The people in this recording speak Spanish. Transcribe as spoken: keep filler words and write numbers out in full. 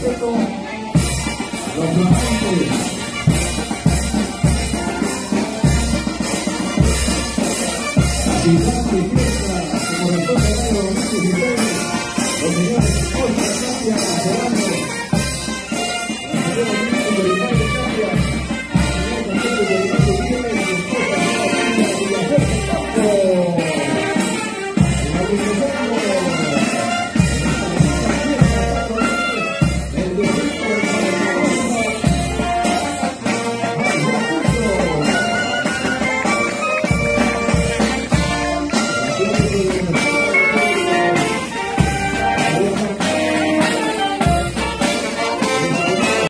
respeto a los flamantes. Actividad y fiesta como responde a los señores Oscar Tapia, Gerardo